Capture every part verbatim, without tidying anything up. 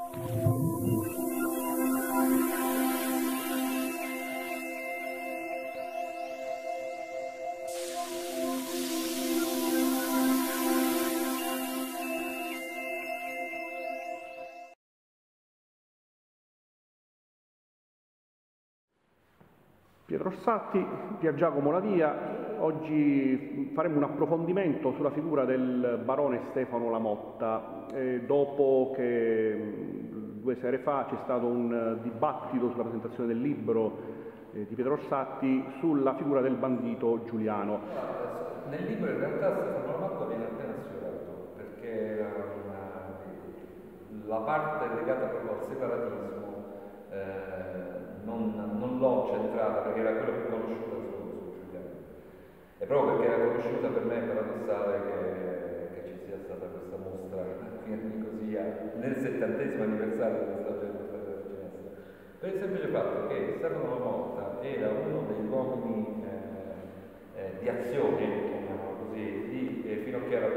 Pietro Orsatti, Pier Giacomo Lavia. Oggi faremo un approfondimento sulla figura del barone Stefano La Motta, eh, dopo che mh, due sere fa c'è stato un dibattito sulla presentazione del libro eh, di Pietro Orsatti sulla figura del bandito Giuliano. Nel libro in realtà Stefano La Motta viene appena sfiorato, perché una, la parte legata proprio al separatismo eh, non, non l'ho centrata perché era quella più conosciuta su, su Giuliano. E proprio perché era conosciuta, per me è paradossale che, che ci sia stata questa mostra qui a Nicosia nel settantesimo anniversario della storia della Ginestra, per il semplice fatto che Stefano La Motta era uno degli uomini eh, eh, di azione, chiamiamolo così, di eh, Finocchiaro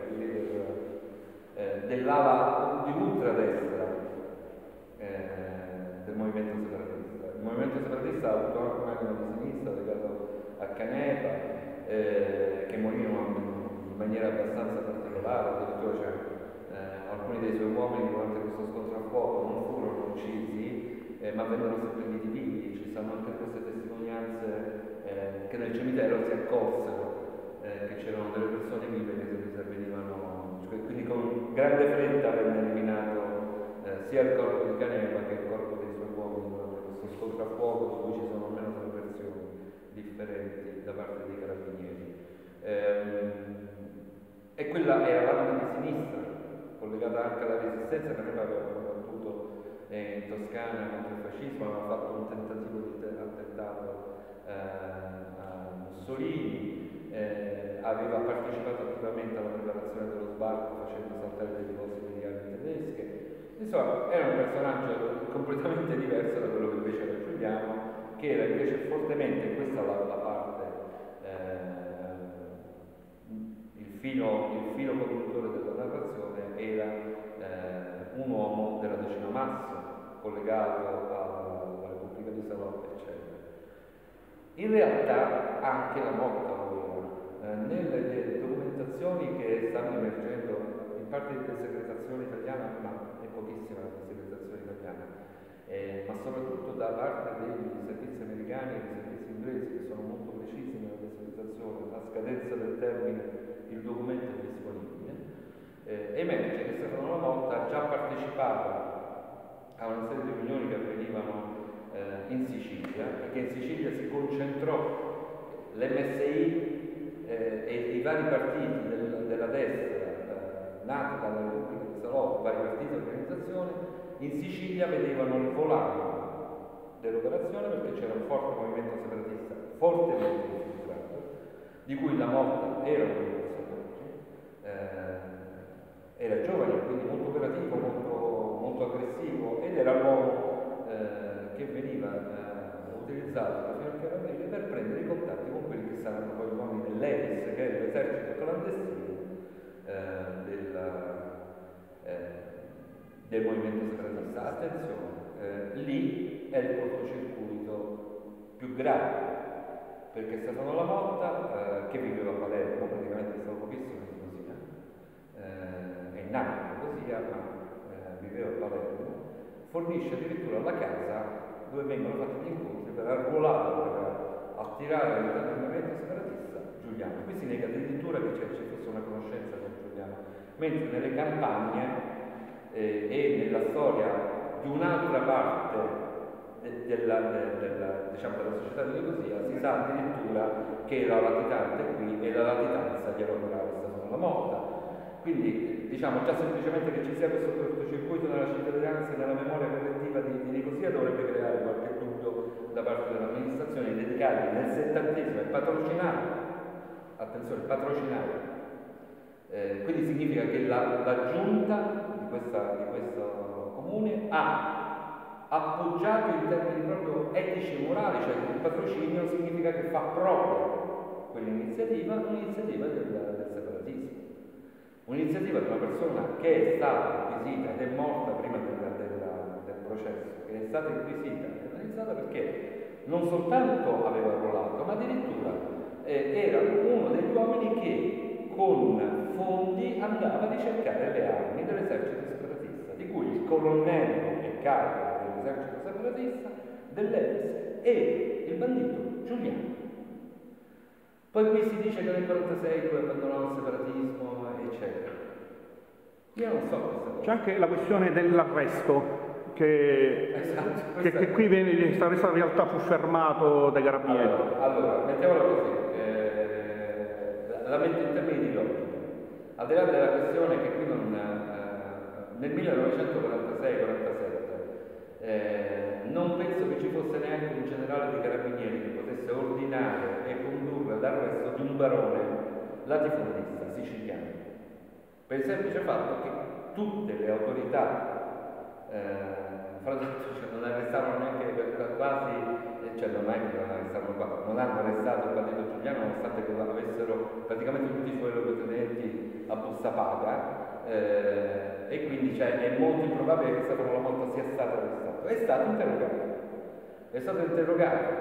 eh, dell'ala di ultradestra eh, del movimento separatista. Il movimento separatista ha avuto anche un animo di sinistra legato a Canepa, eh, che morirono in maniera abbastanza particolare, addirittura cioè, eh, alcuni dei suoi uomini durante questo scontro a fuoco non furono uccisi, eh, ma vennero seppelliti vivi. Ci stanno anche queste testimonianze eh, che nel cimitero si accorsero eh, che c'erano delle persone vive che si intervenivano, cioè, quindi con grande fretta venne eliminato eh, sia il corpo di Canepa che il corpo dei suoi uomini durante questo scontro a fuoco, su cui ci sono almeno tre versioni differenti da parte dei carabinieri. Ehm, e quella era l'anima di sinistra, collegata anche alla resistenza. Canepa aveva combattuto eh, in Toscana contro il fascismo, aveva fatto un tentativo di attentato eh, a Mussolini, eh, aveva partecipato attivamente alla preparazione dello sbarco facendo saltare dei depositi di armi tedesche. Insomma, era un personaggio completamente diverso da quello che invece era Giuliano, che era invece fortemente, questa è la, la parte, eh, il, filo, il filo conduttore della narrazione, era eh, un uomo della decima Masso, collegato alla Repubblica di Salò, eccetera. In realtà anche La Motta lo era. Eh, nelle documentazioni che stanno emergendo in parte di secretazione italiana, ma è pochissima la secretazione italiana, eh, ma soprattutto da parte dei servizi americani e dei servizi inglesi, che sono molto precisi nella secretazione. A scadenza del termine il documento è disponibile, eh, emerge che Stefano La Motta già partecipava a una serie di riunioni che avvenivano eh, in Sicilia, e che in Sicilia si concentrò l'M S I eh, e i vari partiti del, della destra nati dalla Repubblica di Salò, vari partiti e organizzazioni, in Sicilia vedevano il volano dell'operazione, perché c'era un forte movimento separatista fortemente infiltrato, di cui La Motta era un personaggio, eh, era giovane, quindi molto operativo, molto, molto aggressivo, ed era l'uomo eh, che veniva eh, utilizzato da Finocchiaro Amici per prendere i contatti con quelli che saranno poi gli uomini dell'E R I S, che è l'esercito clandestino Eh, del, eh, del movimento separatista. Attenzione, eh, lì è il cortocircuito più grave, perché Stefano La Motta, eh, che viveva a Palermo, praticamente è stato pochissimo in Nicosia, eh, è nato in Nicosia, ma eh, viveva a Palermo, fornisce addirittura la casa dove vengono fatti gli incontri per arruolare, per attirare all'interno del movimento separatista Giuliano. Qui si nega addirittura che ci fosse una conoscenza con Giuliano, mentre nelle campagne eh, e nella storia di un'altra parte de, della, de, della, diciamo, della società di Nicosia si sa addirittura che la latitante qui e la latitanza glielo curava Stefano La Motta. Quindi diciamo già semplicemente che ci sia questo cortocircuito nella cittadinanza e nella memoria collettiva di, di Nicosia dovrebbe creare qualche dubbio da parte dell'amministrazione, dedicati nel settantesimo e patrocinare, attenzione, patrocinare. Eh, quindi significa che la, la giunta di, questa, di questo comune ha appoggiato in termini proprio etici e morali, cioè il patrocinio significa che fa proprio quell'iniziativa, un'iniziativa del, del separatismo, un'iniziativa di una persona che è stata acquisita ed è morta prima del, del, stata inquisita e analizzata perché non soltanto aveva arruolato, ma addirittura eh, era uno degli uomini che con fondi andava a ricercare le armi dell'esercito separatista, di cui il colonnello e capo dell'esercito separatista dell'E L S e il bandito Giuliano. Poi qui si dice che nel quarantasei lui abbandonò il separatismo, eccetera. Io non so questa cosa. C'è anche la questione dell'arresto, che, esatto, che, che qui viene, questa in realtà fu fermato dai carabinieri. Allora, allora mettiamola così, eh, la, la metto in termini di logica. Al di là della questione che qui non, eh, nel millenovecentoquarantasei quarantasette eh, non penso che ci fosse neanche un generale dei carabinieri che potesse ordinare e condurre l'arresto di un barone latifondista siciliano, per il semplice fatto che tutte le autorità, eh, fra l'altro cioè, non arrestarono neanche quasi, cioè non è che non arrestarono qua, non hanno arrestato il bandito Giuliano nonostante che avessero praticamente tutti i suoi luogotenenti a busta paga, eh, e quindi cioè, è molto improbabile che Stefano La Motta sia stato arrestato. È stato interrogato, è stato interrogato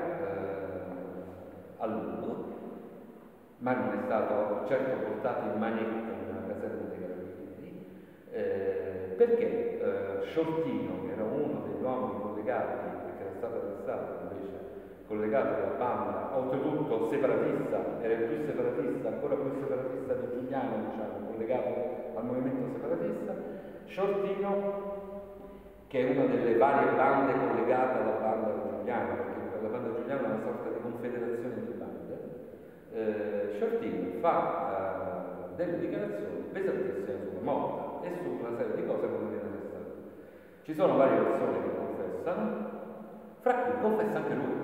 eh, a lungo, ma non è stato certo portato in manetta in una caserma dei carabinieri, eh, perché eh, Sciortino, che era uno degli uomini collegati, perché era stato arrestato invece collegato alla banda, oltretutto separatista, era il più separatista, ancora più separatista di Giuliano, diciamo, collegato al movimento separatista, Sciortino, che è una delle varie bande collegate alla banda di Giuliano, perché la banda di Giuliano è una sorta di confederazione di bande, eh, Sciortino fa eh, delle dichiarazioni pesantissime sulla Motta e su una serie di cose che non viene arrestato. Ci sono varie persone che confessano, fra cui confessa anche lui.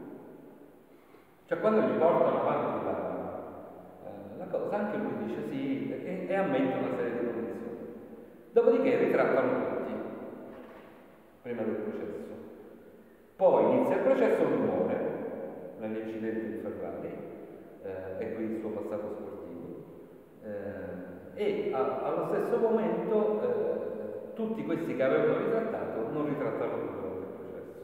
Cioè quando gli portano avanti la, eh, la cosa, anche lui dice sì e, e ammette una serie di condizioni. Dopodiché ritrattano tutti, prima del processo. Poi inizia il processo, lui muore nell'incidente di Ferrari, eh, e qui il suo passato sportivo. Eh, e a, allo stesso momento eh, tutti questi che avevano ritrattato non ritrattano più durante il processo.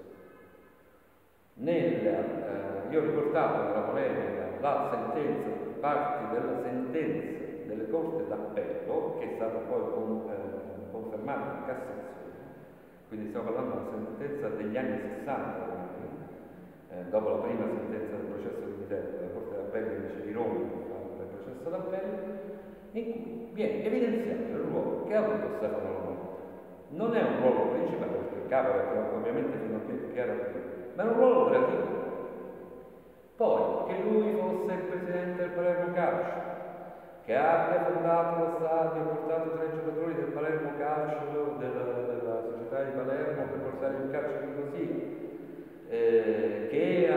Nel, eh, io ho riportato nella polemica la sentenza, parti della sentenza delle corti d'appello, che è stata poi con, eh, confermata in Cassazione, quindi stiamo parlando di una sentenza degli anni sessanta, eh, dopo la prima sentenza del processo di Viterbo, la Corte d'Appello invece di Roma fa il processo d'appello, in cui viene evidenziato il ruolo che ha avuto Stefano La Motta. Non è un ruolo principale, perché il capo era ovviamente fino a che chiaro qui, ma è un ruolo operativo. Poi, che lui fosse il presidente del Palermo Calcio, che abbia fondato lo stadio, portato tre giocatori del Palermo Calcio, della, della società di Palermo, per portare il calcio di così, eh, che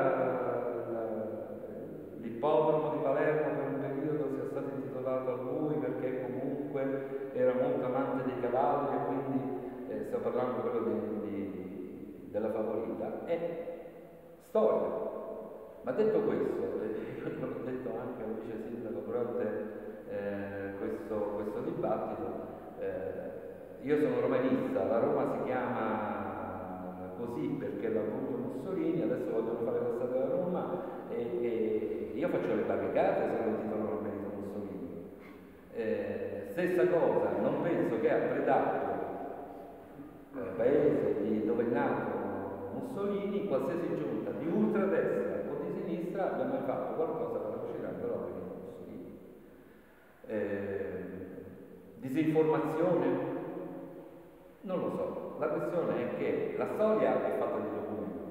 uh, l'ippodromo di Palermo per un periodo sia stato intitolato a lui perché comunque era molto amante dei cavalli e quindi eh, stiamo parlando quello di, di, della favorita, è storia. Ma detto questo, eh, io l'ho detto anche al vice sindaco durante eh, questo, questo dibattito, eh, io sono romanista, la Roma si chiama così perché l'ha voluto Mussolini, adesso vogliono fare lo Stato della Roma e, e io faccio le barricate se lo intitolano Benito Mussolini. Eh, stessa cosa, non penso che a Predato, eh, paese di, dove è nato Mussolini, qualsiasi giunta di ultradestra o di sinistra abbia mai fatto qualcosa per avvicinare l'opera di Mussolini. Eh, disinformazione? Non lo so. La questione è che la storia è fatta di documenti.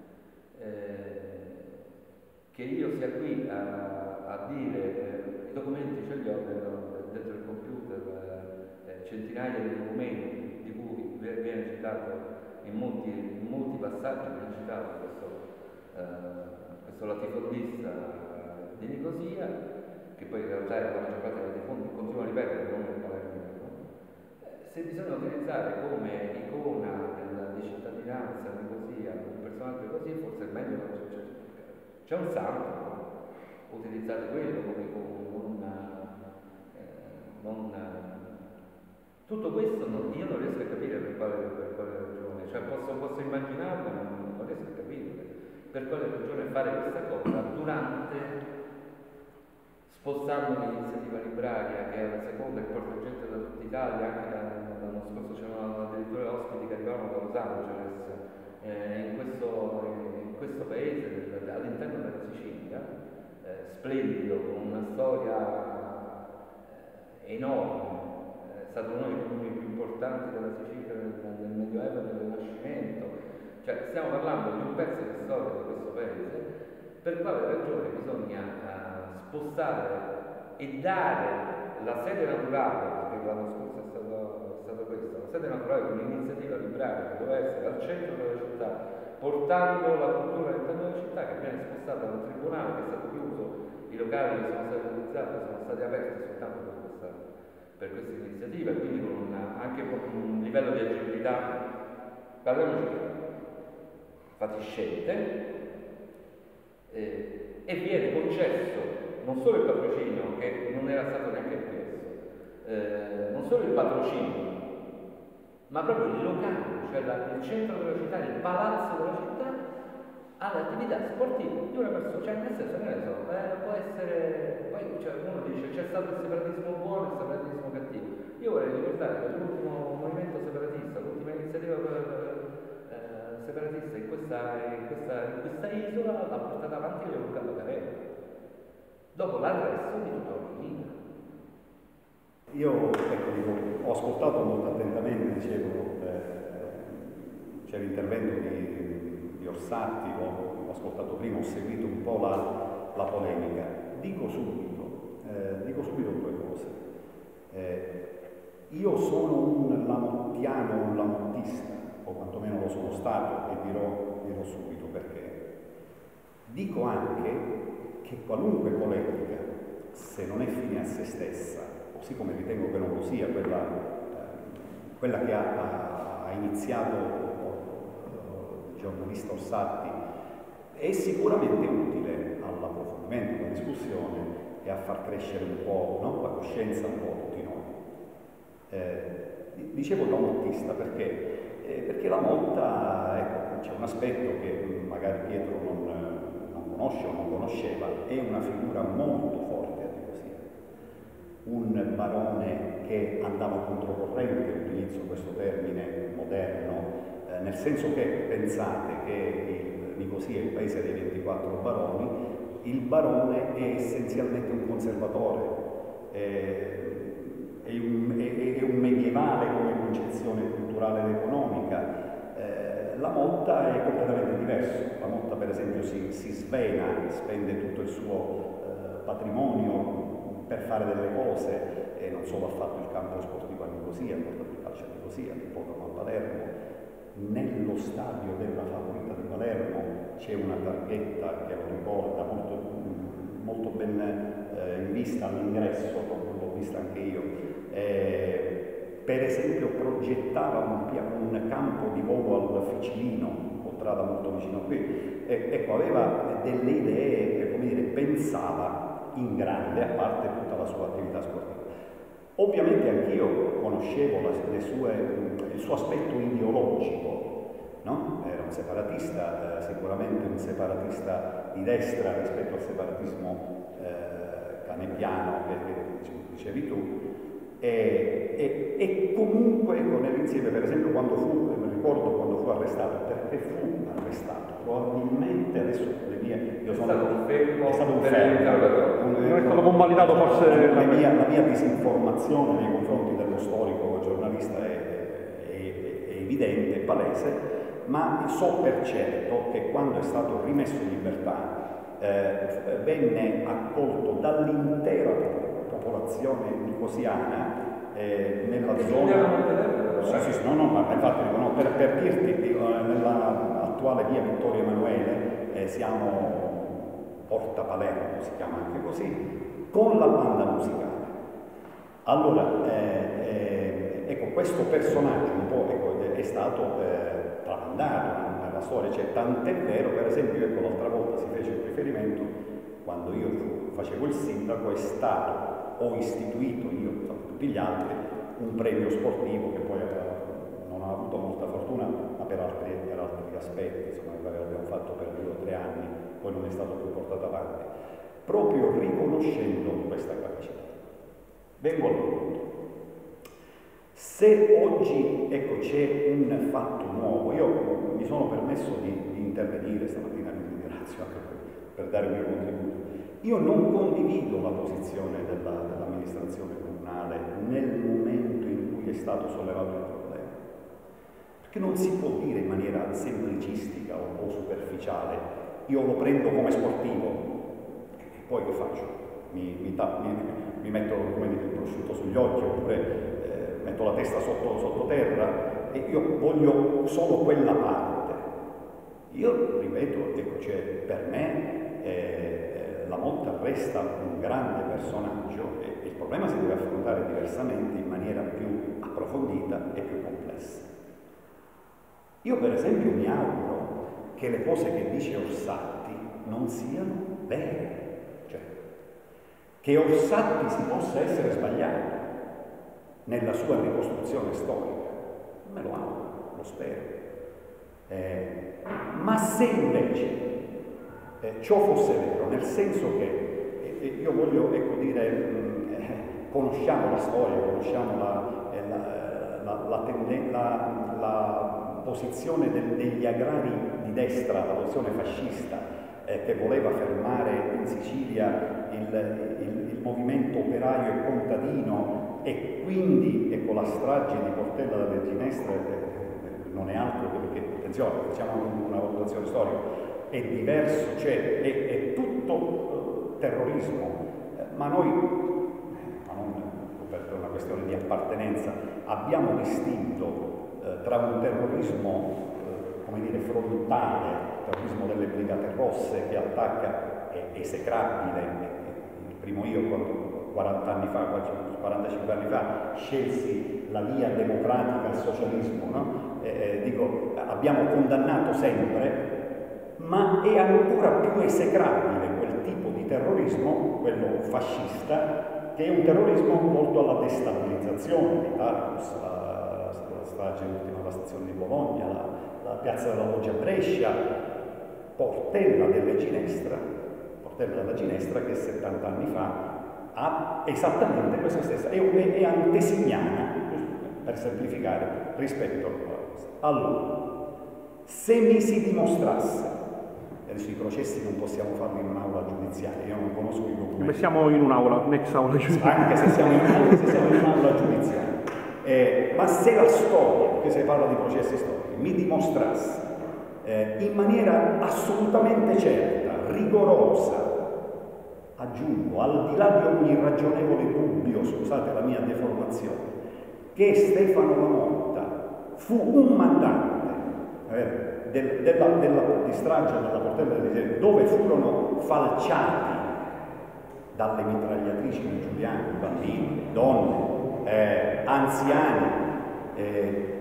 Eh, che io sia qui a, a dire eh, i documenti ce li ho dentro, dentro il computer, eh, centinaia di documenti di cui viene citato in molti, in molti passaggi viene citato questo, eh, questo latifondista di Nicosia, che poi in realtà è la maggior parte dei latifondi, continua a ripetere come il Palermo. Se bisogna utilizzare come icona della, di cittadinanza Nicosia un personaggio così, forse è meglio non c'è, c'è, c'è un santo, no? Utilizzate quello come icona, non, eh, non tutto questo non, io non riesco a capire per quale, per quale ragione, cioè posso, posso immaginarlo, non, non riesco a capire per quale ragione fare questa cosa durante, spostando l'iniziativa libraria, che è la seconda che porta gente da tutta Italia, anche l'anno scorso c'erano addirittura ospiti che arrivavano da Los Angeles, eh, in, questo, in questo paese, all'interno della Sicilia, eh, splendido, con una storia eh, enorme. È stato uno dei comuni più importanti della Sicilia nel, nel Medioevo e nel Rinascimento. Cioè, stiamo parlando di un pezzo di storia di questo paese, per quale ragione bisogna uh, spostare e dare la sede naturale, perché l'anno scorso è stato, è stato questo, la sede naturale di un'iniziativa libraria che doveva essere al centro della città, portando la cultura all'interno della città, che viene spostata da un tribunale che è stato chiuso, i locali che sono stati utilizzati sono stati aperti soltanto per questa, per questa iniziativa, quindi con una, anche con un livello di agibilità, parliamoci, fatiscente, eh, e viene concesso non solo il patrocinio, che non era stato neanche chiesto, eh, non solo il patrocinio, ma proprio il locale, cioè la, il centro della città, il palazzo della città, alle attività sportive di una persona, cioè nel senso, che ne so, eh, può essere, poi cioè, uno dice c'è stato il separatismo buono e il separatismo cattivo. Io vorrei ricordare che l'ultimo movimento separatista, l'ultima iniziativa eh, separatista in questa, in, questa, in questa isola l'ha portata avanti Leon Cavalcarelli, dopo l'arresto di tutta l'Ucraina. Io ecco, dico, ho ascoltato molto attentamente, dicevo, eh, c'è l'intervento di, di Orsatti, l'ho ascoltato prima, ho seguito un po' la, la polemica. Dico subito, eh, dico subito due cose. Eh, io sono un lamottiano, un lamottista, o quantomeno lo sono stato, e dirò, dirò subito perché. Dico anche che qualunque polemica, se non è fine a se stessa, così come ritengo che non lo sia quella, eh, quella che ha, ha, ha iniziato il giornalista Orsatti, è sicuramente utile all'approfondimento, alla discussione e a far crescere un po', no? La coscienza un po' tutti noi. Eh, dicevo lamottista perché, eh, perché la motta, ecco, c'è un aspetto che magari Pietro non, non conosce o non conosceva, è una figura molto forte a Nicosia. Un barone che andava controcorrente, utilizzo questo termine moderno, eh, nel senso che pensate che il, Nicosia è il paese dei ventiquattro baroni, il barone è essenzialmente un conservatore, eh, è, un, è, è un medievale come concezione culturale ed economica. Eh, la motta è completamente diverso. La motta per esempio si, si svena, spende tutto il suo eh, patrimonio per fare delle cose, e non solo ha fatto il campo sportivo a Nicosia, ha portato il calcio a Nicosia, l'ippodromo a Palermo. Nello stadio della Favorita di Palermo c'è una targhetta che lo ricorda molto, molto ben eh, in vista all'ingresso, l'ho vista anche io. Eh, per esempio progettava un, un campo di volo al Ficilino, contrada molto vicino qui, e, ecco, aveva delle idee, come dire, pensava in grande, a parte tutta la sua attività sportiva. Ovviamente anch'io conoscevo la, le sue, il suo aspetto ideologico, no? Era un separatista, eh, sicuramente un separatista di destra rispetto al separatismo eh, canepiano che, che dicevi tu, e, e, e comunque ecco, nell'insieme, per esempio, quando fu, ricordo quando fu arrestato, perché fu arrestato, probabilmente adesso le mie, io sono, è stato un fermo, è stato un fermo, non è stato convalidato forse la mia, la mia disinformazione nei confronti dello storico giornalista è, è, è evidente, è palese, ma so per certo che quando è stato rimesso in libertà eh, venne accolto dall'intera popolazione nicosiana eh, nella e zona. Sì, sì, no, no, ma infatti dico, no, per, per dirti, dico, nella attuale via Vittorio Emanuele eh, siamo Porta Palermo, si chiama anche così, con la banda musicale. Allora, eh, eh, ecco, questo personaggio un po' ecco, è stato eh, tramandato nella storia, cioè, tant'è vero, per esempio, ecco, l'altra volta si fece un riferimento, quando io facevo il sindaco, è stato, ho istituito io, tutti gli altri, un premio sportivo che poi non ha avuto molta fortuna, ma per altri, per altri aspetti, insomma, l'abbiamo fatto per due o tre anni, poi non è stato più portato avanti, proprio riconoscendo questa capacità. Vengo al punto. Se oggi, ecco, c'è un fatto nuovo, io mi sono permesso di, di intervenire stamattina, vi ringrazio anche per, per dare il mio contributo. Io non condivido la posizione della, dell'amministrazione comunale nel momento in cui è stato sollevato il problema, perché non si può dire in maniera semplicistica o, o superficiale: io lo prendo come sportivo e poi che faccio? Mi, mi, mi, mi metto, come dire, il prosciutto sugli occhi, oppure eh, metto la testa sotto, sottoterra e io voglio solo quella parte. Io ripeto, ecco, cioè, per me eh, la Motta resta un grande personaggio e il problema si deve affrontare diversamente, in maniera più approfondita e più complessa. Io per esempio mi auguro che le cose che dice Orsatti non siano vere, cioè che Orsatti si possa essere sbagliato nella sua ricostruzione storica. Me lo auguro, lo spero. Eh, ma se invece Eh, ciò fosse vero, nel senso che eh, io voglio, ecco, dire, mh, eh, conosciamo la storia, conosciamo la, eh, la, la, la, tende, la, la posizione del, degli agrari di destra, la posizione fascista, eh, che voleva fermare in Sicilia il, il, il movimento operaio e contadino, e quindi, ecco, la strage di Portella delle Ginestre eh, non è altro che, attenzione, facciamo una valutazione storica, è diverso, cioè è, è tutto uh, terrorismo, eh, ma noi, ma non per una questione di appartenenza, abbiamo distinto eh, tra un terrorismo, eh, come dire, frontale, il terrorismo delle Brigate Rosse che attacca, è esecrabile. Il primo io, quando quaranta anni fa, quarantacinque anni fa, scelsi la via democratica al socialismo, no? eh, eh, dico, abbiamo condannato sempre, ma è ancora più esecrabile quel tipo di terrorismo, quello fascista, che è un terrorismo volto alla destabilizzazione di Tartus, la, la strage ultima della stazione di Bologna, la, la piazza della Loggia a Brescia, Portella delle Ginestra, Portella della Ginestra che settanta anni fa ha esattamente questa stessa, è, è, è antesignana, per semplificare, rispetto alla cosa. Allora, se mi si dimostrasse, adesso i processi non possiamo farli in un'aula giudiziaria, io non conosco i documenti. Beh, siamo in un'aula, un'ex aula giudiziaria. Anche se siamo in, anche se siamo in un'aula giudiziaria. Eh, ma se la storia, perché si parla di processi storici, mi dimostrasse eh, in maniera assolutamente certa, rigorosa, aggiungo, al di là di ogni ragionevole dubbio, scusate la mia deformazione, che Stefano La Motta fu un mandante eh, del, della, della di strage della Portella delle Ginestre, dove furono falciati dalle mitragliatrici di Giuliano, bambini, donne, eh, anziani, eh,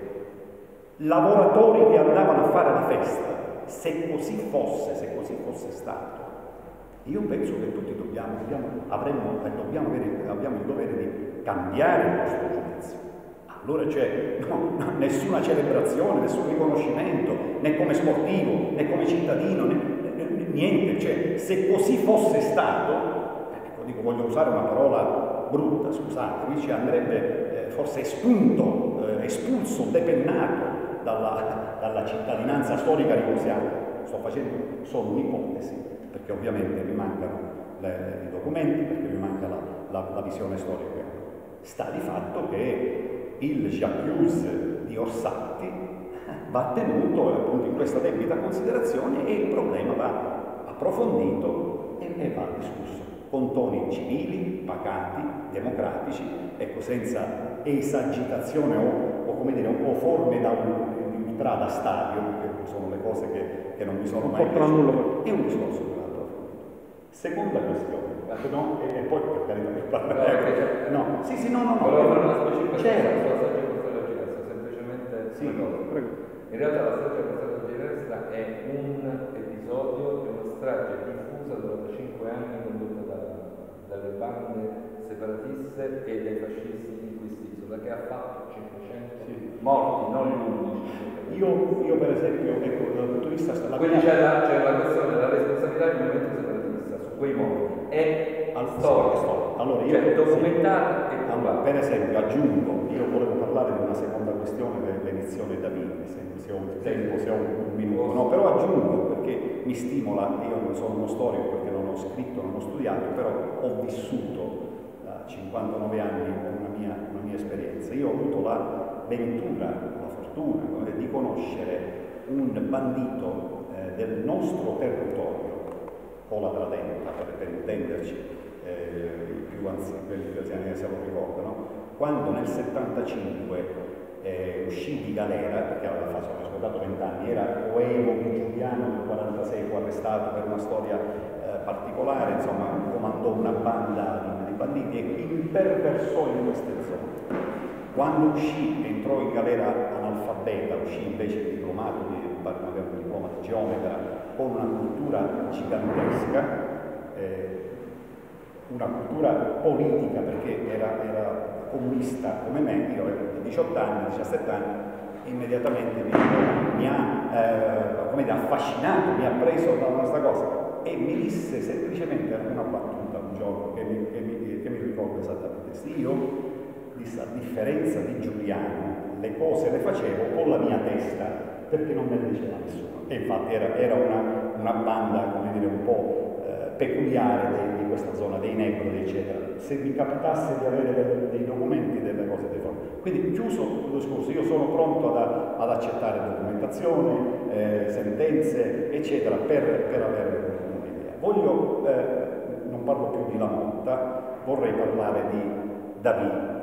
lavoratori che andavano a fare la festa. Se così fosse, se così fosse stato, io penso che tutti dobbiamo, dobbiamo, avremmo, dobbiamo avere, abbiamo il dovere di cambiare il nostro giudizio. Allora c'è no, nessuna celebrazione, nessun riconoscimento, né come sportivo, né come cittadino, né, né, niente. Cioè, se così fosse stato, ecco, dico, voglio usare una parola brutta, scusate, ci andrebbe eh, forse espunto, eh, espulso, depennato dalla, dalla cittadinanza storica ricosiana. Sto facendo solo un'ipotesi, perché ovviamente mi mancano le, i documenti, perché mi manca la, la, la visione storica. Sta di fatto che il J'accuse di Orsatti va tenuto appunto in questa debita considerazione e il problema va approfondito e, e va discusso con toni civili, pacati, democratici, ecco, senza esagitazione o, o come dire, o forme da un, di ultrada stadio, che sono le cose che, che non mi sono mai piaciute. È un discorso che va approfondito. Seconda questione. No, e, e poi per carità per parlare. No, no, sì, sì, no, no, no. Volevo fare una specificazione certo. sulla strage Portella Ginestra, semplicemente sì, una cosa. Prego. In realtà la strage Portella Ginestra è un episodio di una strage diffusa durante cinque anni condotta da, dalle bande separatiste e dai fascisti in quest'isola, che ha fatto cinquecento sì. morti, non gli unici. Io, io per esempio, ecco, dal punto di di vista... La Quindi c'è la, c'è la questione della responsabilità del movimento separatista su quei morti. È al storico. Allora, io, cioè, documentata sì. e allora, per esempio, aggiungo, io volevo parlare di una seconda questione dell'edizione da Davide, se, se ho un tempo, se ho un minuto, no, però aggiungo perché mi stimola, io non sono uno storico perché non ho scritto, non ho studiato, però ho vissuto da cinquantanove anni una mia, una mia esperienza. Io ho avuto la ventura, la fortuna di conoscere un bandito eh, del nostro territorio, Cola Tradenta, per, per intenderci, eh, i più anziani, quelli più anziani se lo ricordano, quando nel settantacinque eh, uscì di galera, perché aveva fatto, ascoltato vent'anni, era coevo di Giuliano nel quarantasei, fu arrestato per una storia eh, particolare, insomma comandò una banda di, di banditi e imperversò in queste zone. Quando uscì, entrò in galera analfabeta, uscì invece diplomato, di, aveva un diploma di geometra, con una cultura gigantesca, eh, una cultura politica perché era, era comunista come me, io avevo diciotto anni, diciassette anni, immediatamente mi, mi ha eh, come dire, affascinato, mi ha preso da questa cosa e mi disse semplicemente una battuta un giorno che mi, che mi, che mi ricordo esattamente. Sì, io a differenza di Giuliano, le cose le facevo con la mia testa perché non me le diceva nessuno. E infatti era, era una, una banda, come dire, un po' eh, peculiare di, di questa zona, dei Negro, eccetera. Se mi capitasse di avere dei, dei documenti, delle cose dei fondi. Quindi, chiuso il discorso, io sono pronto ad, ad accettare documentazione, eh, sentenze, eccetera, per, per avere un'idea. Voglio, eh, non parlo più di La Motta, vorrei parlare di David.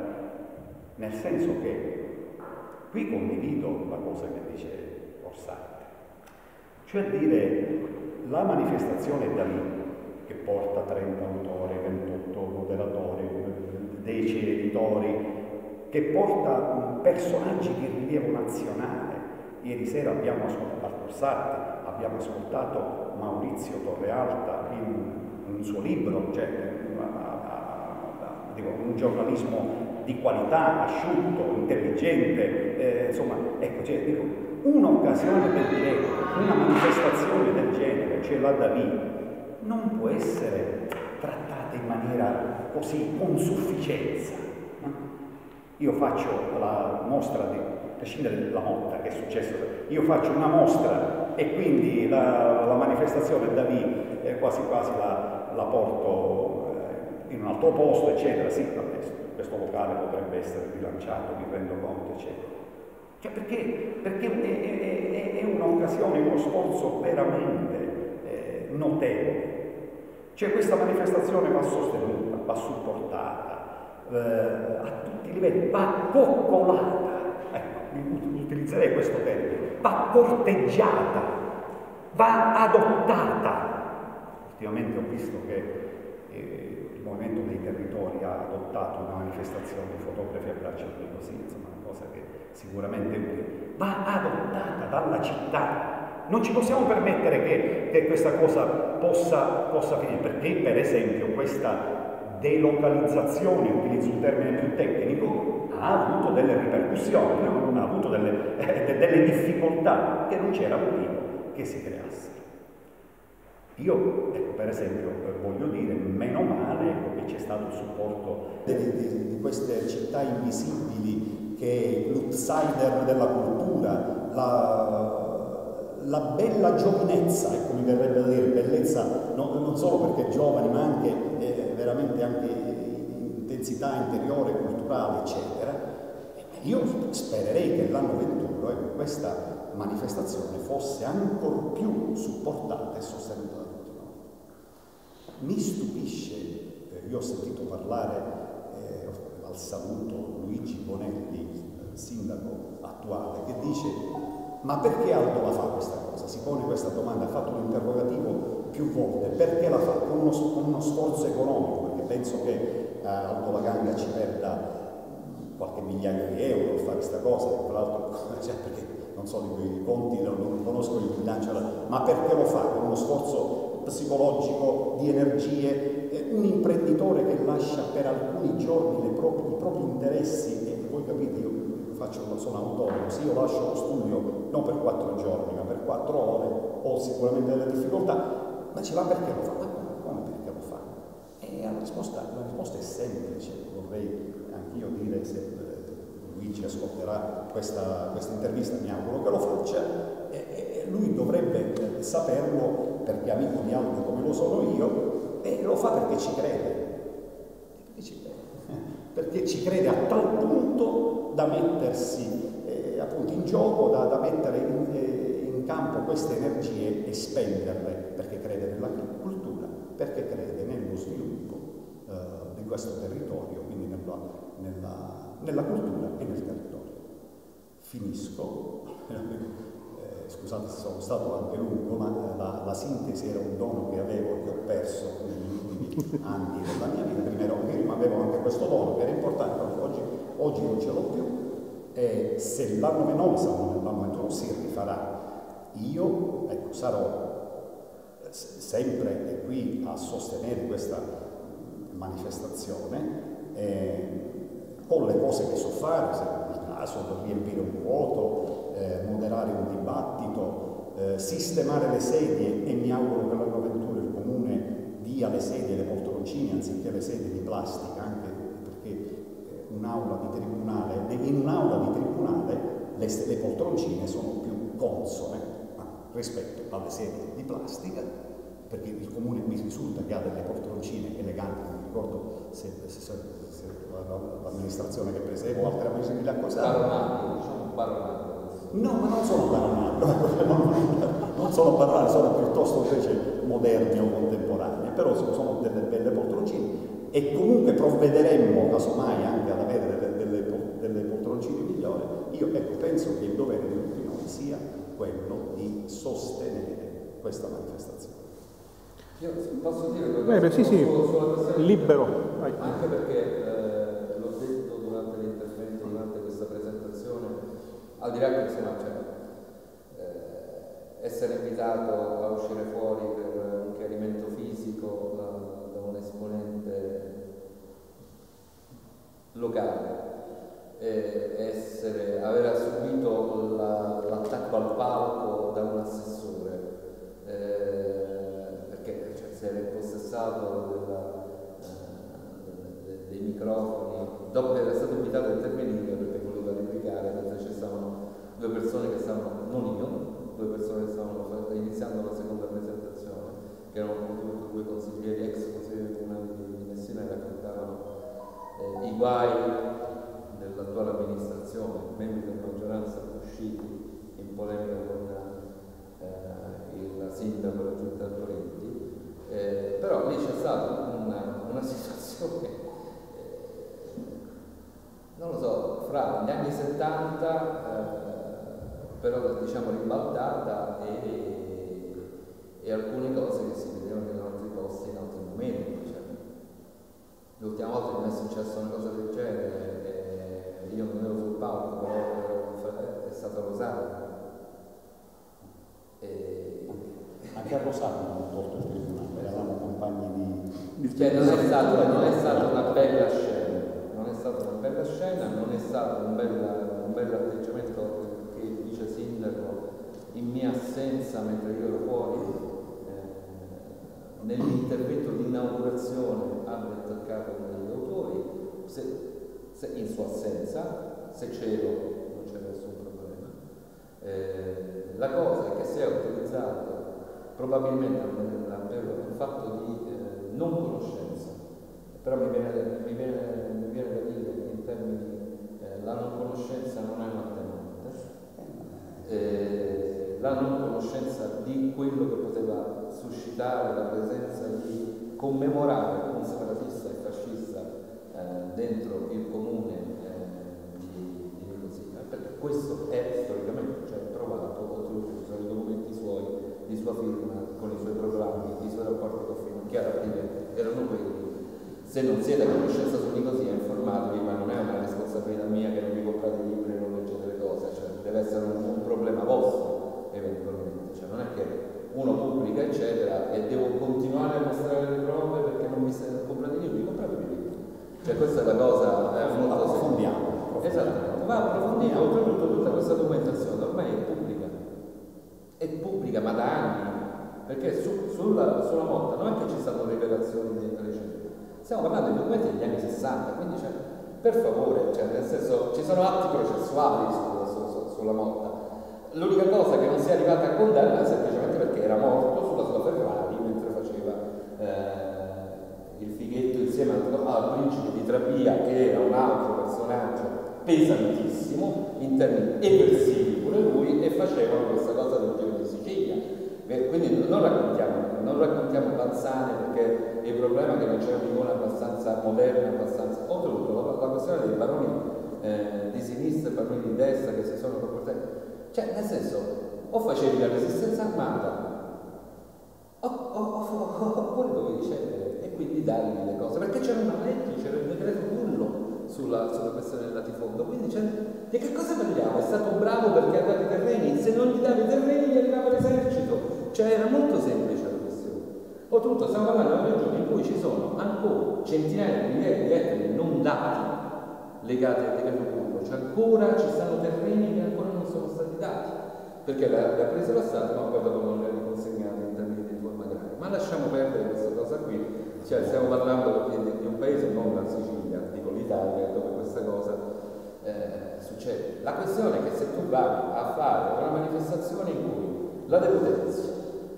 Nel senso che qui condivido la cosa che dice Orsatti, cioè dire la manifestazione David, che porta trenta autori, ventotto moderatori, dieci editori, che porta personaggi di rilievo nazionale. Ieri sera abbiamo ascoltato Orsatti, abbiamo ascoltato Maurizio Torrealta in un suo libro, cioè dico, un giornalismo di qualità, asciutto, intelligente, eh, insomma, ecco, cioè, dico, un'occasione del genere, una manifestazione del genere, cioè la David, non può essere trattata in maniera così con sufficienza. No? Io faccio la mostra di, a prescindere dalla Motta, che è successo, io faccio una mostra e quindi la, la manifestazione David eh, quasi quasi la, la porto eh, in un altro posto, eccetera, sì, vabbè, questo locale potrebbe essere rilanciato, mi rendo conto, eccetera. Cioè perché? Perché è, è, è un'occasione, uno sforzo veramente eh, notevole. Cioè questa manifestazione va sostenuta, va supportata, eh, a tutti i livelli, va coccolata, ecco, utilizzerei questo termine, va corteggiata, va adottata. Ultimamente ho visto che il Movimento dei Territori ha adottato una manifestazione di fotografi a braccio nude, così, insomma, una cosa che sicuramente è utile. Va adottata dalla città. Non ci possiamo permettere che, che questa cosa possa, possa finire, perché per esempio questa delocalizzazione, utilizzo un termine più tecnico, ha avuto delle ripercussioni, no? Ha avuto delle, eh, delle difficoltà che non c'era motivo che si creassero. Io, ecco, per esempio, voglio dire, meno male ecco, che c'è stato il supporto di, di, di queste città invisibili, che l'outsider della cultura, la, la bella giovinezza, ecco, mi verrebbe da dire, bellezza no, non solo perché giovani, ma anche eh, veramente anche intensità interiore, culturale, eccetera. Io spererei che l'anno ventuno ecco, questa manifestazione fosse ancor più supportata e sostenuta da tutti noi. Mi stupisce, eh, io ho sentito parlare eh, al saluto Luigi Bonelli, il sindaco attuale, che dice ma perché Aldo la fa questa cosa? Si pone questa domanda, ha fatto un interrogativo più volte, perché la fa? Con uno, con uno sforzo economico, perché penso che eh, Aldo La Ganga ci perda qualche migliaio di euro per fare questa cosa, tra l'altro cioè, perché non so di quei conti, non conosco il bilancio, ma perché lo fa? Con uno sforzo psicologico, di energie, eh, un imprenditore che lascia per alcuni giorni le proprie, i propri interessi, e voi capite, io faccio, sono autonomo, se io lascio lo studio non per quattro giorni, ma per quattro ore, ho sicuramente delle difficoltà, ma ci va perché lo fa? Ma come, come perché lo fa? E la risposta, la risposta è semplice, vorrei anch'io dire, se eh, Luigi ascolterà questa, questa intervista, mi auguro che lo faccia, e, e lui dovrebbe saperlo perché è amico di Aldo come lo sono io, e lo fa perché ci crede. Perché ci crede, perché ci crede a tal punto da mettersi eh, appunto in gioco, da, da mettere in, eh, in campo queste energie e spenderle, perché crede nella cultura, perché crede nello sviluppo eh, di questo territorio, quindi nella, nella, nella cultura e nel territorio. Finisco, eh, scusate se sono stato anche lungo, ma la, la sintesi era un dono che avevo, che ho perso negli ultimi anni della mia vita. Prima, ero, prima avevo anche questo dono che era importante, oggi, oggi non ce l'ho più, e se l'anno ventuno, nell'anno ventuno si rifarà, io ecco, sarò sempre qui a sostenere questa manifestazione eh, con le cose che so fare, se nel caso per riempire un vuoto, eh, moderare un dibattito, eh, sistemare le sedie, e mi auguro che l'anno ventuno il Comune dia le sedie, le poltroncine anziché le sedie di plastica, anche perché un'aula di tribunale, in un'aula di tribunale le, le poltroncine sono più consone rispetto alle sedie di plastica, perché il Comune mi risulta che ha delle poltroncine eleganti, non ricordo se, se, se, se l'amministrazione che presiedo o altre amministrazioni l'ha accusato. Baronati, diciamo baronati. No, ma non sono baronati, non sono baronati, sono piuttosto invece moderni o contemporanei, però sono delle belle poltroncine, e comunque provvederemmo casomai anche ad avere delle, delle, delle poltroncine migliori. Io ecco, penso che il dovere di tutti noi sia quello di sostenere questa manifestazione. Io posso dire qualcosa eh, sì, sì. sulla questione libero, Vai. Anche perché eh, l'ho detto durante l'intervento, durante questa presentazione, al di là che insomma cioè, eh, essere invitato a uscire fuori per un chiarimento fisico da, da un esponente locale, eh, essere, aver subito la, l'attacco al palco da un assessore, eh, perché cioè, si era impossessato della, eh, dei microfoni, dopo che era stato invitato a intervenire perché voleva replicare, mentre ci stavano due persone che stavano, non io, due persone che stavano iniziando la seconda presentazione, che erano due consiglieri, ex consiglieri comunali di Messina, e raccontavano eh, i guai dell'attuale amministrazione, membri della maggioranza usciti in polemica con eh, il sindaco della Giunta Torrenti, eh, però lì c'è stata una, una situazione, eh, non lo so, fra gli anni settanta, eh, però diciamo ribaltata, e, e alcune cose che si vedevano in altri posti, in altri momenti. Cioè, l'ultima volta che mi è successa una cosa del genere, eh, io non ero sul palco, però è stata Rosario. E... Anche a Rosario hanno tolto il tribunale, eravamo compagni di... Cioè, non è stata, non è stata una bella scena, non è stata una bella scena, non è stato un bel, un bel atteggiamento che il vice sindaco, in mia assenza, mentre io ero fuori, eh, nell'intervento di inaugurazione abbia attaccato uno degli autori, se, se in sua assenza, se c'ero non c'era nessun problema. Eh, la cosa è che si è utilizzato probabilmente per un fatto di eh, non conoscenza, però mi viene, mi viene, mi viene da dire che in termini eh, la non conoscenza non è un attenuante, eh, la non conoscenza di quello che poteva suscitare la presenza di commemorare un separatista e fascista eh, dentro il comune eh, di, di Nicosia, perché questo è storicamente, cioè provato, oltretutto ci sono i documenti suoi, di sua firma, con i suoi programmi, i suoi rapporti con Finocchiaro, erano quelli. Se non siete a conoscenza su Nicosia, informatevi, ma non è una responsabilità mia che non vi comprate i libri e non leggete le cose, cioè deve essere un, un problema vostro eventualmente, cioè non è che uno pubblica eccetera e devo continuare a mostrare le prove perché non mi comprate i libri, compratevi i libri, cioè questa è la cosa, è molto approfondiamo, esatto. va approfondito, oltretutto tutta questa documentazione ormai è pubblica, è pubblica ma da anni, perché su, sulla, sulla Motta non è che ci stanno rivelazioni recenti, stiamo parlando di documenti degli anni sessanta, quindi cioè, per favore, cioè, nel senso, ci sono atti processuali su, su, su, sulla Motta. L'unica cosa che non si è arrivata a condanna è semplicemente perché era morto sulla sua Ferrari mentre faceva eh, il fighetto insieme al, al principe di Trapia, che era un altro personaggio pesantissimo, in termini eversivi pure lui, e facevano questa cosa del Dio di Sicilia. Quindi non raccontiamo, non raccontiamo panzane, perché il problema è che non c'è un'icona abbastanza moderna, abbastanza... Oltretutto la, la questione dei baroni eh, di sinistra e baroni di destra che si sono comportati, cioè nel senso, o facevi la resistenza armata o, o, o, oppure dovevi cedere e quindi dargli le cose, perché c'era una legge, c'era il decreto Bullo sulla, sulla questione del latifondo, quindi di che cosa parliamo? È stato bravo perché ha dato i terreni, se non gli davi i terreni gli arrivava l'esercito. Cioè era molto semplice la questione. Oltretutto stiamo parlando di una regione in cui ci sono ancora centinaia di migliaia di ettari non dati legati al decreto Bullo, cioè ancora ci stanno terreni che ancora non sono stati dati, perché li ha presi lo Stato ma poi dopo non li ha riconsegnati in termini di riforma agraria. Ma lasciamo perdere questa cosa qui, cioè stiamo parlando di, di un paese, non la Sicilia, dico l'Italia, dove questa cosa eh, succede. La questione è che se tu vai a fare una manifestazione in cui la depotenza,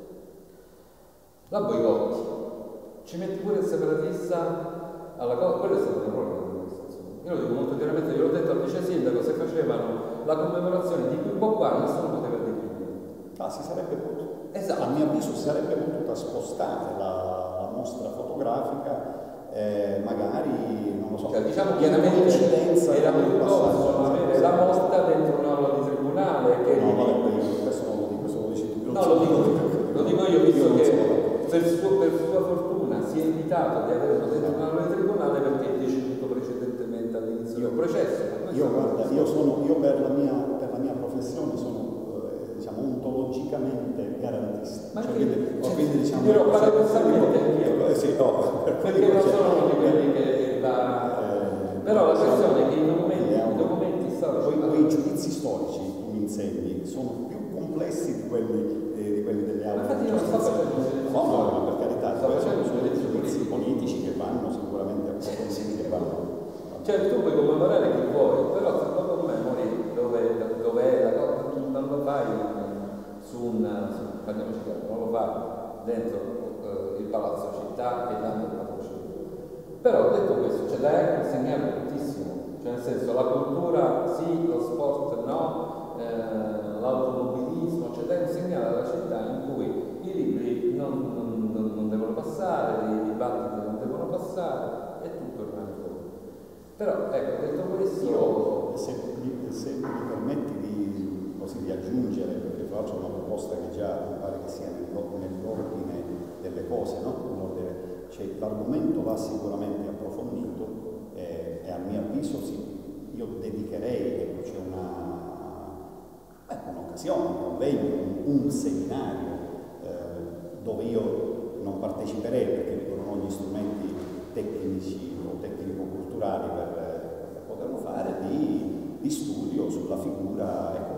la boicotti, ci metti pure il separatista alla cosa, quello è stato un errore della manifestazione. Io lo dico molto chiaramente, gliel'ho detto al vice sindaco, se facevano la commemorazione di quel po' qua, nessuno poteva dire niente. Ah, si sarebbe potuto. Esatto. A mio avviso si sarebbe potuta spostare la, la mostra fotografica, eh, magari, non lo so, cioè, diciamo chiaramente era più comodo avere la mostra dentro un'aula di tribunale che... No, vabbè, questo non lo dico, questo lo dici tu. No, lo dico, lo dico io, visto che per, suo, per sua fortuna si è evitato di averlo dentro un'aula di tribunale perché è deceduto precedentemente all'inizio del processo. Io, guarda, io, sono, io per, la mia, per la mia professione sono eh, diciamo ontologicamente garantista. Ma cioè, che, quindi, cioè, quindi diciamo io paradossalmente io, eh, sì, no, per perché non sono uno di quelli che va... Eh, però la questione è che i documenti, i documenti storici... Poi, poi i giudizi storici, tu mi insegni, sono più complessi di quelli, eh, di quelli delle altre. Infatti io non sto facendo giudizi no, no, no, per carità, sto facendo sono dei giudizi giudizi politici che vanno sicuramente a sì, che vanno. Cioè tu puoi commemorare chi vuoi, però se dopo commemori dove, dove è la cosa, non lo fai su un, su, parliamoci chiaro, non lo fai dentro uh, il Palazzo Città che danno il patrocinio. Però detto questo, c'è da anche insegnare moltissimo, cioè nel senso la cultura sì, lo sport no, eh, l'automobilismo, c'è da insegnare alla città in cui i libri non, non, non, non devono passare, i dibattiti non devono passare e tutto rimane fuori. Però ecco, detto questo... Io, se, se mi permetti di, così, di aggiungere, perché faccio una proposta che già mi pare che sia nell'ordine delle cose, no? Cioè, l'argomento va sicuramente approfondito eh, e a mio avviso sì, io dedicherei, ecco, c'è una, eh, un'occasione, un convegno, un, un seminario eh, dove io non parteciperei perché non ho gli strumenti tecnici o tecnico-culturali per, per poterlo fare, di, di studio sulla figura, ecco,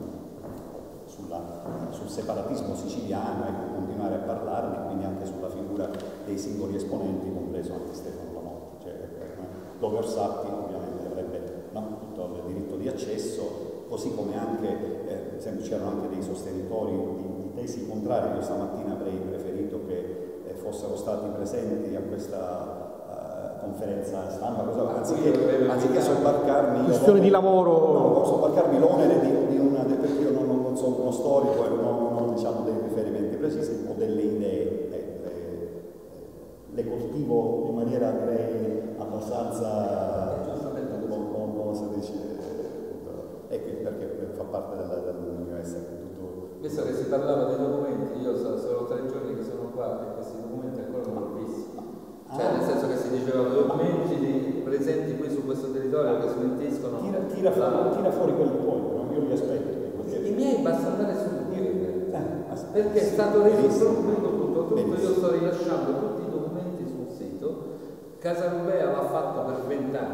sulla, sul separatismo siciliano, ecco, continuare a parlarne, quindi anche sulla figura dei singoli esponenti, compreso anche Stefano La Motta, cioè, dove Orsatti ovviamente avrebbe, no, tutto il diritto di accesso, così come anche, eh, c'erano anche dei sostenitori di, di tesi contrarie. Io stamattina avrei preferito che eh, fossero stati presenti a questa conferenza stampa, cosa, anziché, anziché sobbarcarmi questione di lavoro, no, sobbarcarmi l'onere di, di una, perché io non, non sono uno storico e non ho diciamo, dei riferimenti precisi o delle idee, le, le, le coltivo in maniera direi abbastanza come si dice, e perché fa parte del, del mio essere tutto. Visto che si parlava dei documenti, io so, sono tre giorni che sono qua e questi documenti ancora non li ho visti. Cioè, ah, nel senso che si diceva documenti di, presenti qui su questo territorio che smentiscono. Tira, tira, fuori, tira fuori quelli tuoi, no? Io li aspetto. I miei basta andare su Google, eh, perché è stato reso pubblico tutto. Tutto io sto rilasciando tutti i documenti sul sito. Casarubea l'ha fatto per vent'anni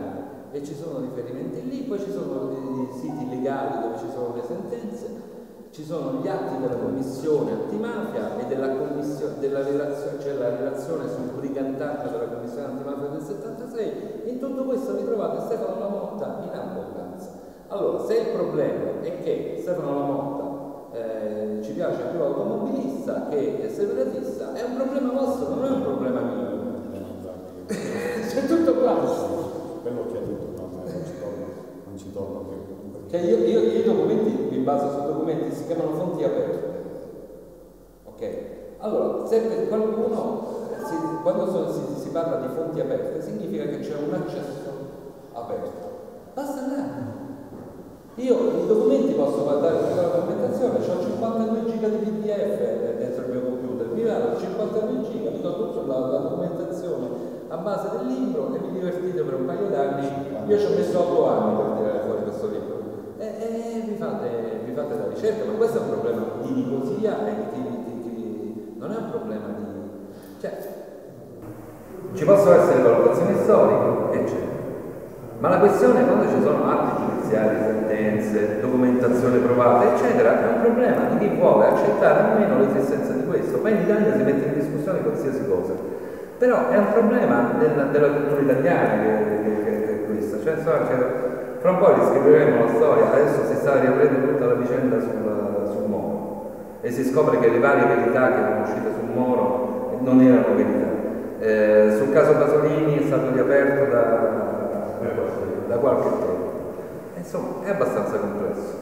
e ci sono riferimenti lì, poi ci sono i siti legali dove ci sono le sentenze, ci sono gli atti della commissione antimafia e della commissione, della relazione, cioè la relazione sul brigantaggio della commissione antimafia del settantasei. In tutto questo vi trovate Stefano La Motta in abbondanza. Allora, se il problema è che Stefano La Motta eh, ci piace più automobilista che separatista, è un problema vostro, non è un problema mio. C'è tutto qua. Quello che ha detto, no, non ci torno, non ci torno più. Cioè io, io, io i documenti, mi baso su documenti, si chiamano fonti aperte. Ok? Allora, se qualcuno, si, quando so, si, si parla di fonti aperte, significa che c'è un accesso aperto. Basta andare. Io i documenti posso guardare tutta la documentazione, ho cinquantadue giga di P D F dentro il mio computer, mi vado cinquantadue giga, mi do tutta la, la documentazione a base del libro e vi divertite per un paio d'anni. Io ci ho messo otto anni per tirare fuori questo libro. E, e vi, fate, vi fate la ricerca, ma questo è un problema di Nicosia e di, di, di, di, non è un problema di... Cioè, ci possono essere valutazioni storiche, eccetera. Ma la questione è quando ci sono atti giudiziari, sentenze, documentazione provata, eccetera, è un problema di chi vuole accettare o meno l'esistenza di questo. Poi in Italia si mette in discussione qualsiasi cosa. Però è un problema del, della cultura italiana che, che, che, che è questa. Cioè, insomma, cioè, fra un po' riscriveremo la storia, adesso si sta riaprendo tutta la vicenda sul, sul Moro e si scopre che le varie verità che erano uscite sul Moro non erano verità. Eh, sul caso Pasolini è stato riaperto da, da qualche tempo. Insomma, è abbastanza complesso.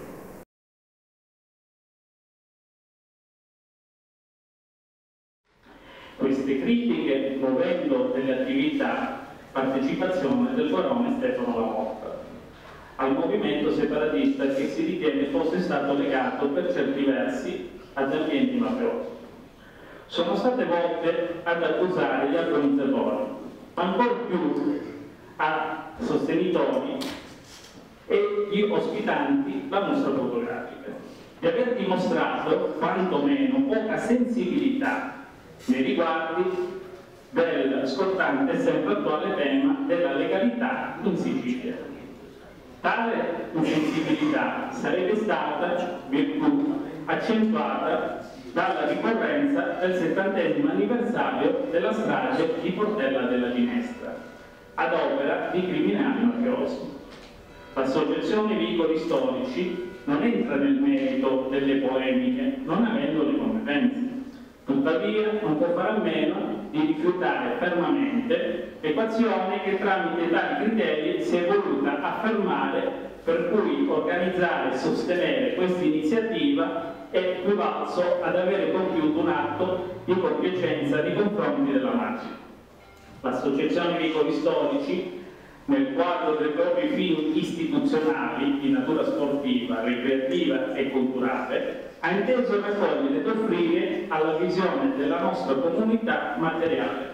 Queste critiche muovendo delle attività partecipazione del barone Stefano La Motta al movimento separatista che si ritiene fosse stato legato per certi versi ad ambienti mafiosi. Sono state volte ad accusare gli organizzatori, ma ancor più a sostenitori e gli ospitanti la mostra fotografica, di aver dimostrato quantomeno poca sensibilità nei riguardi del scottante e sempre attuale tema della legalità in Sicilia. Tale insensibilità sarebbe stata virtù accentuata dalla ricorrenza del settantesimo anniversario della strage di Portella della Ginestra, ad opera di criminali mafiosi. L'associazione Vicoli Storici non entra nel merito delle polemiche, non avendo le competenze. Tuttavia non può fare a meno di rifiutare fermamente l'equazione che tramite tali criteri si è voluta affermare, per cui organizzare e sostenere questa iniziativa è equivalso ad avere compiuto un atto di compiacenza nei confronti della mafia. L'associazione Vicoli Storici, nel quadro dei propri fini istituzionali di natura sportiva, ricreativa e culturale, ha inteso raccogliere ed offrire alla visione della nostra comunità materiale.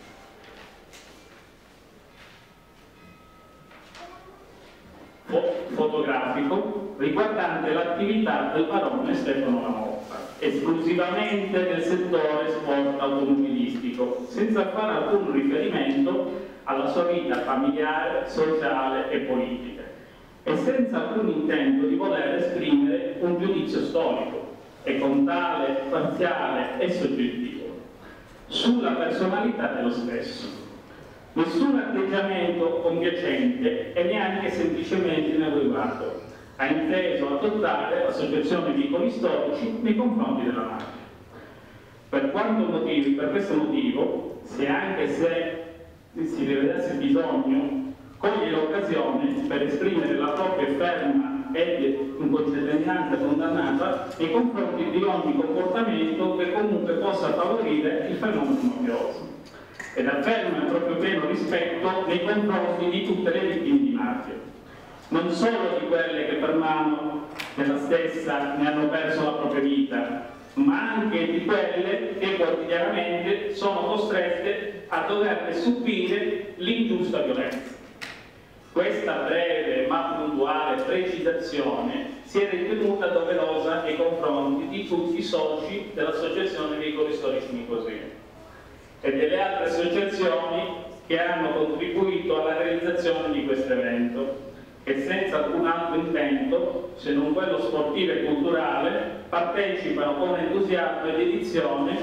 Fotografico riguardante l'attività del barone Stefano La Motta, esclusivamente nel settore sport automobilistico, senza fare alcun riferimento alla sua vita familiare, sociale e politica, e senza alcun intento di voler esprimere un giudizio storico e con tale parziale e soggettivo sulla personalità dello stesso. Nessun atteggiamento compiacente e neanche semplicemente inadeguato ha inteso adottare l'associazione Vicoli Storici nei confronti della mafia. Per quanto motivi, per questo motivo, se anche se si rivedesse bisogno, coglie l'occasione per esprimere la propria ferma ed incontragliata condannata nei confronti di ogni comportamento che comunque possa favorire il fenomeno mafioso, ed afferma il proprio pieno rispetto nei confronti di tutte le vittime di mafia, non solo di quelle che per mano della stessa ne hanno perso la propria vita, ma anche di quelle che quotidianamente sono costrette a doverne subire l'ingiusta violenza. Questa breve ma puntuale precisazione si è ritenuta doverosa nei confronti di tutti i soci dell'Associazione Vicoli Storici Nicosia e delle altre associazioni che hanno contribuito alla realizzazione di questo evento, che senza alcun altro intento, se non quello sportivo e culturale, partecipano con entusiasmo e dedizione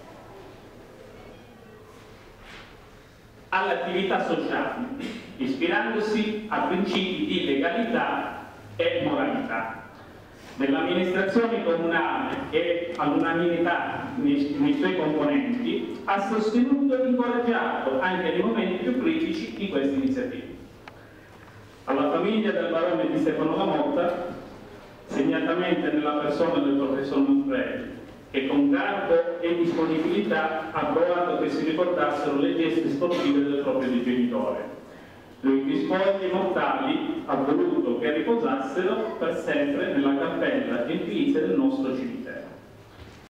all'attività sociale, ispirandosi a principi di legalità e moralità. Nell'amministrazione comunale e all'unanimità nei, nei suoi componenti ha sostenuto e incoraggiato anche nei momenti più critici di queste iniziative. Alla famiglia del barone di Stefano La Motta, segnatamente nella persona del professor Manfredi, che con garbo e disponibilità ha provato che si ricordassero le gesta sportive del proprio genitore. Lui gli spogli mortali ha voluto che riposassero per sempre nella cappella gentilizia del nostro cimitero.